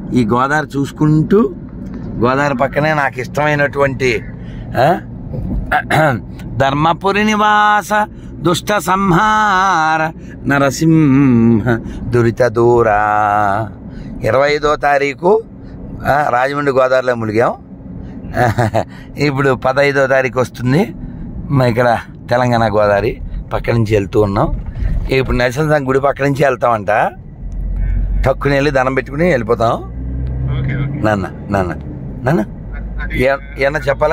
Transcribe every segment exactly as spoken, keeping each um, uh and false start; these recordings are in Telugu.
ఈ గోదావరి చూసుకుంటూ గోదావరి పక్కనే నాకు ఇష్టమైనటువంటి ధర్మపురి నివాస దుష్ట సంహార నరసింహ దురిత దూరా. ఇరవై ఐదో తారీఖు రాజమండ్రి గోదావరిలో మునిగాం. ఇప్పుడు పదహైదో తారీఖు వస్తుంది ఇక్కడ తెలంగాణ గోదావరి పక్క నుంచి వెళ్తూ ఉన్నాం. ఇప్పుడు నరసింహ గుడి పక్క నుంచి వెళ్తామంట. తక్కువ వెళ్ళి దండం పెట్టుకుని వెళ్ళిపోతాం. నాన్న నాన్న నాన్న ఏమన్నా చెప్పాలా?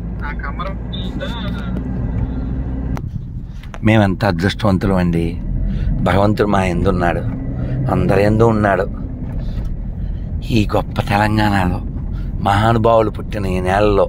మేమెంత అదృష్టవంతులం అండి. భగవంతుడు మా ఎందు ఉన్నాడు, అందరి ఎందు ఉన్నాడు. ఈ గొప్ప తెలంగాణలో మహానుభావులు పుట్టిన ఈ నేలలో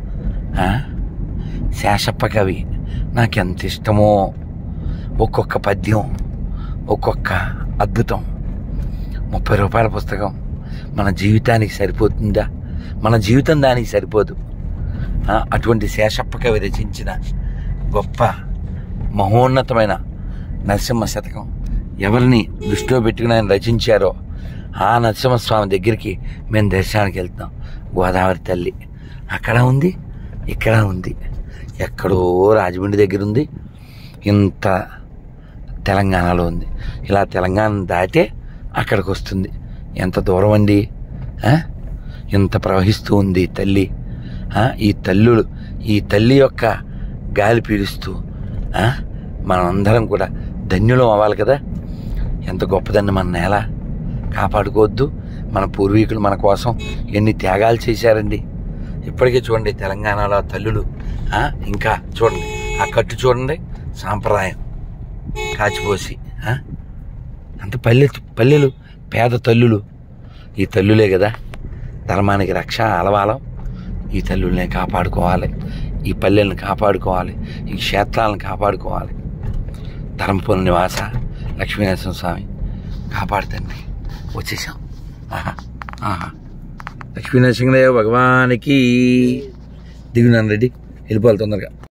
శేషప్ప కవి నాకెంత ఇష్టమో. ఒక్కొక్క పద్యం ఒక్కొక్క అద్భుతం. ముప్పై రూపాయల పుస్తకం మన జీవితానికి సరిపోతుందా? మన జీవితం దానికి సరిపోదు. అటువంటి శేషప్ప కవి రచించిన గొప్ప మహోన్నతమైన నరసింహ శతకం ఎవరిని దృష్టిలో పెట్టుకుని ఆయన రచించారో ఆ నరసింహస్వామి దగ్గరికి మేము దర్శనానికి వెళ్తాం. గోదావరి తల్లి అక్కడ ఉంది, ఇక్కడ ఉంది, ఎక్కడో రాజమండ్రి దగ్గర ఉంది, ఇంత తెలంగాణలో ఉంది. ఇలా తెలంగాణ దాటే అక్కడికి వస్తుంది. ఎంత దూరం అండి! ఇంత ప్రవహిస్తూ ఉంది తల్లి. ఈ తల్లులు ఈ తల్లి యొక్క గాలి పీలుస్తూ మనందరం కూడా ధన్యులం అవ్వాలి కదా. ఎంత గొప్పదండి మన నేల. కాపాడుకోవద్దు. మన పూర్వీకులు మన కోసం ఎన్ని త్యాగాలు చేశారండి. ఇప్పటికే చూడండి తెలంగాణలో తల్లులు. ఇంకా చూడండి ఆ కట్టు చూడండి, సాంప్రదాయం కాచిపోసి అంత పల్లె పల్లెలు పేద తల్లులు. ఈ తల్లులే కదా ధర్మానికి రక్ష అలవాలం. ఈ తల్లుల్ని కాపాడుకోవాలి, ఈ పల్లెలను కాపాడుకోవాలి, ఈ క్షేత్రాలను కాపాడుకోవాలి. ధర్మపురి నివాస లక్ష్మీనరసింహ స్వామి కాపాడుతండి. వచ్చేసాం. ఆహా ఆహా లక్ష్మీనరసింహదేవ భగవానికి దిగునాను రెడ్డి వెళ్ళిపోవాలి తొందరగా.